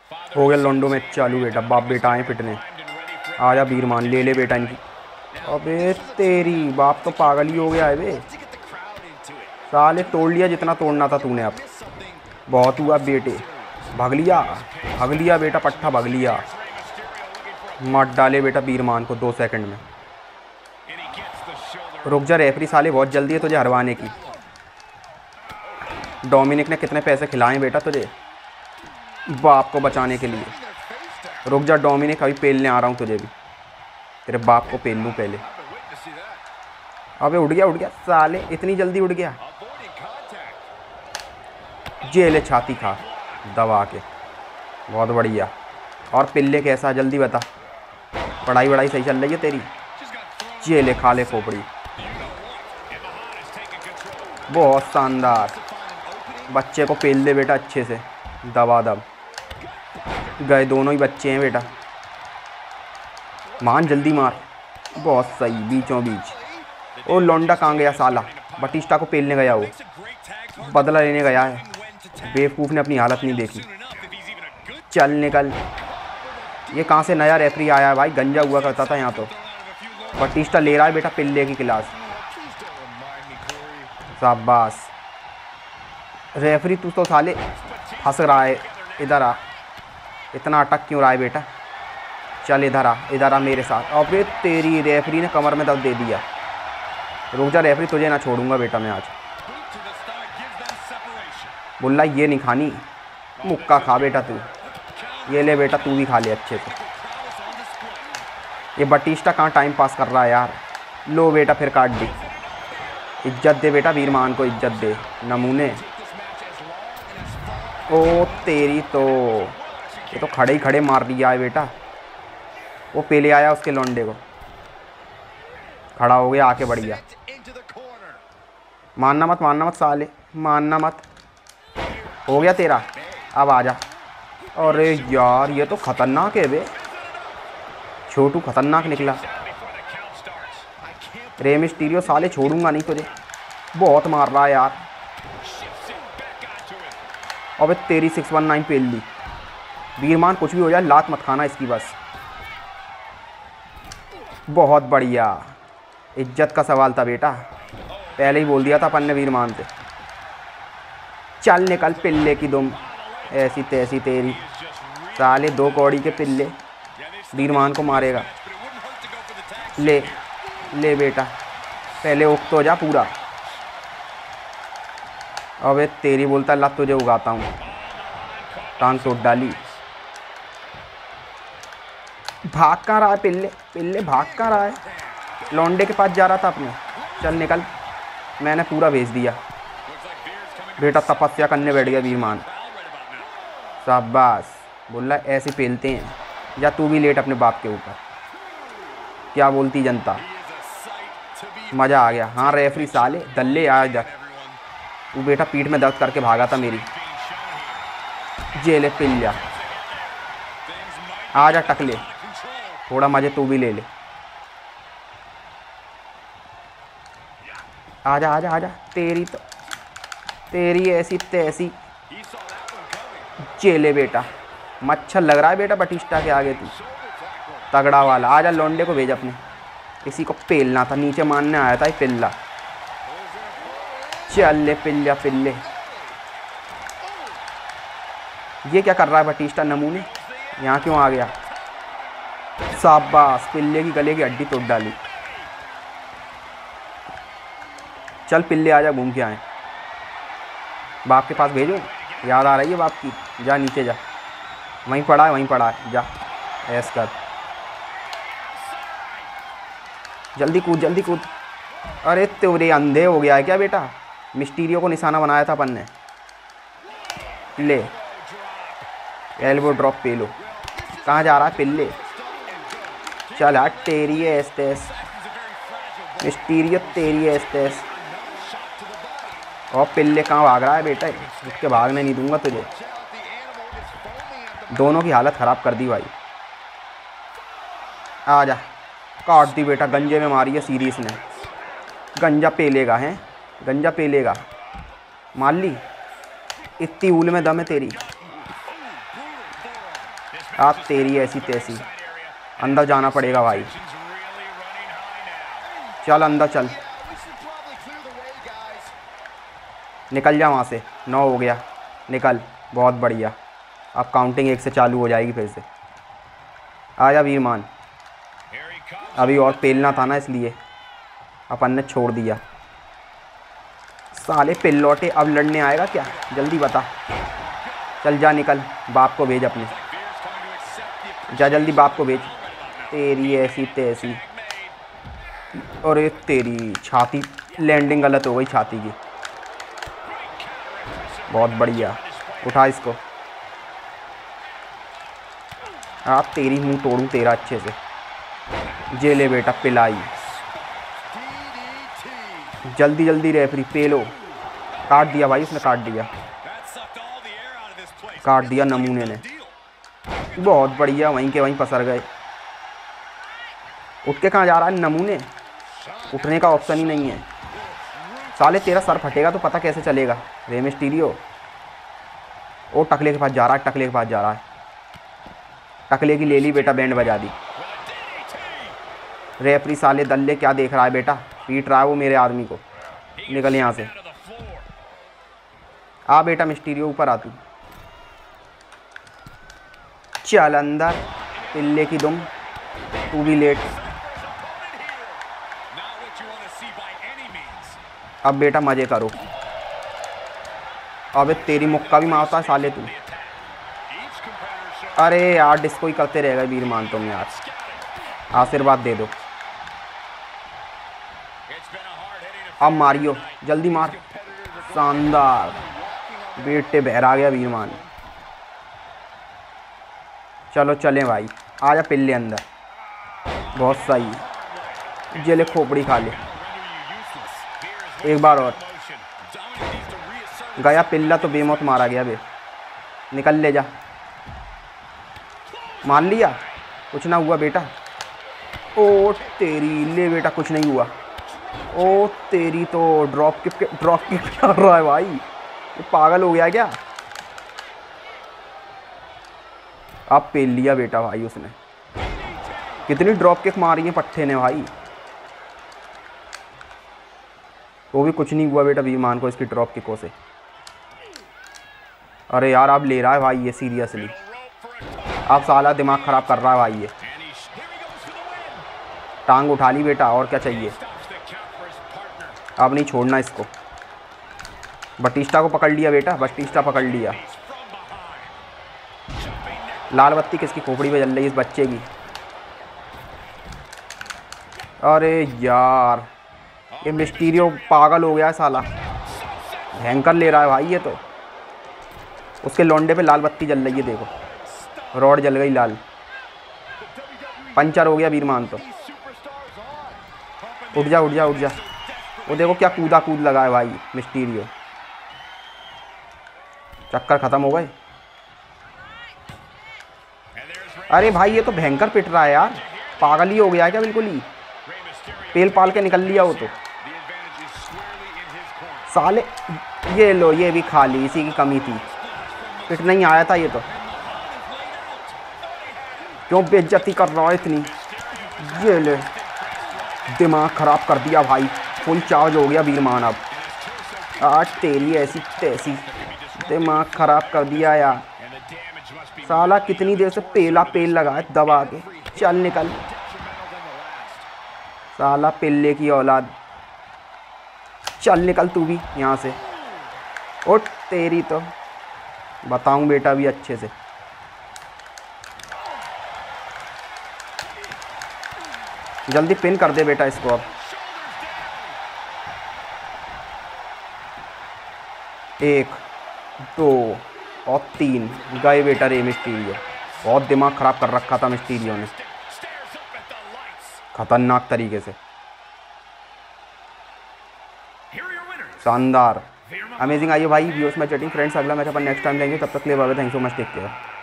हो गया लोंडो में चालू बेटा। बाप बेटा आए पिटने। आजा वीरमान ले ले बेटा इनकी। अबे तेरी बाप तो पागल ही हो गया है बे। साले तोड़ लिया जितना तोड़ना था तूने। अब बहुत हुआ बेटे। भाग लिया बेटा पट्टा भाग लिया। मत डाले बेटा वीरमान को 2 सेकंड में। रुक जा रेफरी, साले बहुत जल्दी है तुझे हरवाने की। डोमिनिक ने कितने पैसे खिलाए बेटा तुझे बाप को बचाने के लिए। रुक जा डोमिनिक, अभी पेलने आ रहा हूँ तुझे भी। तेरे बाप को पेल लूँ पहले। अबे उड़ गया साले, इतनी जल्दी उड़ गया। जेले छाती खा दबा के। बहुत बढ़िया। और पिल्ले कैसा, जल्दी बता। पढ़ाई सही चल रही है तेरी? जेले खा ले खोपड़ी। बहुत शानदार। बच्चे को पेल दे बेटा अच्छे से। दबा दब गए दोनों ही बच्चे हैं बेटा। मान जल्दी मार। बहुत सही, बीचों बीच। ओ लौंडा कहाँ गया साला? बटिस्टा को पेलने गया, वो बदला लेने गया है। बेवकूफ़ ने अपनी हालत नहीं देखी। चल निकल। ये कहाँ से नया रेफरी आया है भाई? गंजा हुआ करता था यहाँ तो। बटिस्टा ले रहा है बेटा पिल्ले की क्लास। शाबाश रेफरी, तू तो साले हंस रहा है। इधर आ। इतना अटक क्यों रहा है बेटा? चल इधर आ मेरे साथ। अबे तेरी रेफरी ने कमर में दर्द दे दिया। रुक जा रेफरी, तुझे ना छोड़ूंगा बेटा मैं आज। बुल्ला ये नहीं खानी, मुक्का खा बेटा तू। ये ले बेटा, तू भी खा ले अच्छे से। ये बटिस्टा कहाँ टाइम पास कर रहा है यार। लो बेटा फिर काट दी। इज्जत दे बेटा, वीरमान को इज्जत दे नमूने। ओ तेरी तो, ये तो खड़े ही खड़े मार दिया है बेटा। वो पेले आया उसके लौंडे को। खड़ा हो गया आके बढ़िया। मानना मत साले, मानना मत। हो गया तेरा, अब आजा। अरे यार ये तो खतरनाक है बे। छोटू खतरनाक निकला। रे मिस्टीरियो साले छोड़ूंगा नहीं तुझे। बहुत मार रहा है यार। अबे तेरी 619 पेल ली। वीरमान कुछ भी हो जाए लात मत खाना इसकी बस। बहुत बढ़िया। इज्जत का सवाल था बेटा, पहले ही बोल दिया था अपन ने वीरमान से। चल निकल पिल्ले की दुम। ऐसी तैसी तेरी। साले 2 कौड़ी के पिल्ले वीरमान को मारेगा। ले बेटा, पहले उग तो जा पूरा। अबे तेरी बोलता ला तुझे उगाता हूँ। टांग तोड़ डाली। भाग कहाँ रहा है पिल्ले भाग कहाँ रहा है? लौंडे के पास जा रहा था अपने। चल निकल, मैंने पूरा भेज दिया बेटा। तपस्या करने बैठ गया वीरमान। शाबाश बोला, ऐसे पेलते हैं। या तू भी लेट अपने बाप के ऊपर। क्या बोलती जनता? मज़ा आ गया। हाँ रेफरी साले दल्ले आ जा। वो बेटा पीठ में दर्द करके भागा था मेरी। जेले पिल्ला। आजा टकले, थोड़ा मज़े तू भी ले ले। आजा। तेरी ऐसी तैसी। जेले बेटा, मच्छर लग रहा है बेटा बटिस्टा के आगे तू। तगड़ा वाला। आजा लौंडे को भेज अपने। इसी को पेलना था, नीचे मारने आया था ये पिल्ला। चल ले पिल्ले। ये क्या कर रहा है बटिस्टा नमूने? यहाँ क्यों आ गया? शाबाश, पिल्ले की गले की हड्डी तोड़ डाली। चल पिल्ले आजा, घूम के आए। बाप के पास भेजो, याद आ रही है बाप की। जा नीचे जा, वहीं पड़ा है जा ऐस कर। जल्दी कूद। अरे तेरे अंधे हो गया है क्या बेटा? मिस्टीरियो को निशाना बनाया था अपन ने। ले एल्बो ड्रॉप पे लो। कहाँ जा रहा है पिल्ले? चल हट तेरी एस्टेस। मिस्टीरियो तेरी एस्टेस। और पिल्ले कहाँ भाग रहा है बेटा? उसके भागने नहीं दूंगा तुझे। दोनों की हालत ख़राब कर दी भाई। आजा, काट दी बेटा। गंजे में मारी है सीरीज ने। गंजा पेलेगा। मार ली। इतनी ऊल में दम है तेरी। आप तेरी ऐसी तैसी, अंदर जाना पड़ेगा भाई। चल अंदर चल, निकल जा वहाँ से। 9 हो गया, निकल। बहुत बढ़िया। अब काउंटिंग 1 से चालू हो जाएगी फिर से। आजा वीरमान। अभी और पेलना था ना, इसलिए अपन ने छोड़ दिया। साले पेल लौटे, अब लड़ने आएगा क्या? जल्दी बता। चल जा, निकल। बाप को भेज अपने, जा जल्दी बाप को भेज। तेरी ऐसी तैसी। और तेरी छाती, लैंडिंग गलत हो गई छाती की। बहुत बढ़िया, उठा इसको। आप तेरी मुंह तोड़ूं तेरा अच्छे से। जे ले बेटा, पिलाई। जल्दी जल्दी रेफरी, पेलो। काट दिया भाई, उसने काट दिया, काट दिया नमूने ने। बहुत बढ़िया, वहीं के वहीं पसर गए। उठ के कहाँ जा रहा है नमूने? उठने का ऑप्शन ही नहीं है। साले तेरा सर फटेगा तो पता कैसे चलेगा रे मिस्टीरियो। ओ टकले के पास जा रहा है, टकले के पास जा रहा है। टकले की ले ली बेटा, बैंड बजा दी। रेफरी साले दल्ले क्या देख रहा है बेटा? पीट रहा है वो मेरे आदमी को। निकल यहाँ से। आ बेटा मिस्टीरियो, ऊपर आ तू। चल अंदर, पिल्ले की दुम। तू भी लेट। अब बेटा मजे करो। अबे तेरी मुक्का भी मारता है साले तू। अरे यार, डिस्को ही करते रहेगा वीरमान तुम यार। आशीर्वाद दे दो। अब मारियो, जल्दी मार। शानदार बेटे, बहर आ गया वीरमान। चलो चलें भाई, आजा पिल्ले अंदर। बहुत सही, जेले खोपड़ी खा ले। एक बार और गया पिल्ला तो बेमौत मारा गया बे। निकल ले जा। मार लिया, कुछ ना हुआ बेटा। ओ तेरी, ले बेटा कुछ नहीं हुआ। ओ तेरी तो ड्रॉप किक कर रहा है भाई, ये पागल हो गया क्या? अब पेल लिया बेटा भाई उसने। कितनी ड्रॉप किक मारी है पट्टे ने भाई। वो भी कुछ नहीं हुआ बेटा वीरमान को इसकी ड्रॉप किकों से। अरे यार, अब ले रहा है भाई ये सीरियसली। अब साला दिमाग ख़राब कर रहा है भाई ये। टांग उठा ली बेटा, और क्या चाहिए? अब नहीं छोड़ना इसको। बटिस्टा को पकड़ लिया बेटा, बटिस्टा पकड़ लिया। लाल बत्ती किसकी खोपड़ी पे जल रही है? इस बच्चे की। अरे यार, ये मिस्टीरियो पागल हो गया है साला। भयंकर ले रहा है भाई ये तो। उसके लौंडे पे लाल बत्ती जल रही है, देखो रॉड जल गई लाल। पंचर हो गया वीरमान तो। उठ जा उठ जा उठ जा। वो देखो क्या कूदा कूद लगा है भाई मिस्टीरियो। चक्कर ख़त्म हो गए। अरे भाई, ये तो भयंकर पिट रहा है यार, पागल ही हो गया है क्या बिल्कुल ही? पेल पाल के निकल लिया वो तो साले। ये लो, ये भी खा ली, इसी की कमी थी। पिट नहीं आया था ये तो। क्यों बेइज्जती कर रहा है इतनी? ये ले, दिमाग ख़राब कर दिया भाई। फुल चार्ज हो गया वीरमान अब। आज तेरी ऐसी तैसी, दिमाग ख़राब कर दिया यार। साला कितनी देर से पेल लगा है दबा के। चल निकल साला पिल्ले की औलाद। चल निकल तू भी यहाँ से। उठ तेरी तो बताऊँ बेटा भी अच्छे से। जल्दी पिन कर दे बेटा इसको अब। 1 2 और 3 गए बेटा रे मिस्टीरियो। बहुत दिमाग ख़राब कर रखा था मिस्टीरियो ने, खतरनाक तरीके से। शानदार, अमेजिंग। आइए भाई व्यूअर्स मैच चैटिंग फ्रेंड्स, अगला मैच अपन नेक्स्ट टाइम लेंगे। तब तक के लिए bye bye, thanks so much, take care.